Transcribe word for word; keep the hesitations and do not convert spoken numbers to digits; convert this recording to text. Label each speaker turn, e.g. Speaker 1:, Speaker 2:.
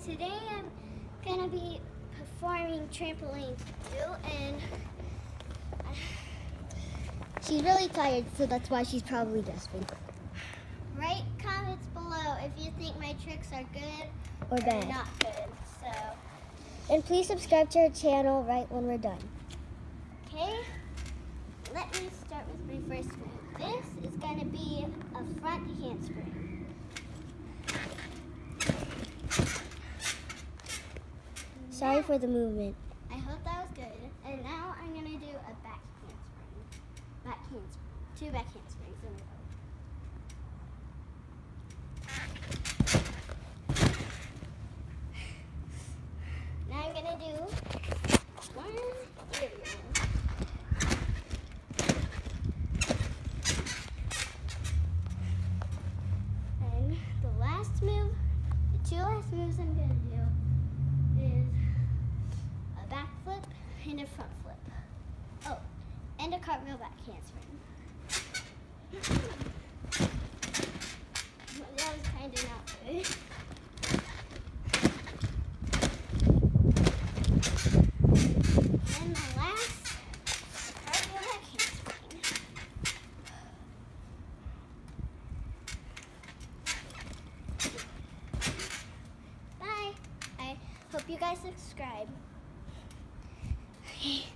Speaker 1: today I'm gonna be performing trampoline too, and
Speaker 2: she's really tired, so that's why she's probably gasping.
Speaker 1: Write comments below if you think my tricks are good
Speaker 2: Or bad.
Speaker 1: or not good. So,
Speaker 2: and please subscribe to our channel right when we're done.
Speaker 1: okay, let me start with my first move. This is gonna be a front handspring.
Speaker 2: Sorry for the movement.
Speaker 1: I hope that was good. And now I'm gonna do a back handspring. Back handspring. Two back handsprings in a row. Now I'm gonna do one area. And the last move, the two last moves I'm gonna do is a back flip and a front flip. Oh, and a cartwheel back handspring. That was kind of not good. And the last, a cartwheel back handspring. Bye. I hope you guys subscribe. Okay.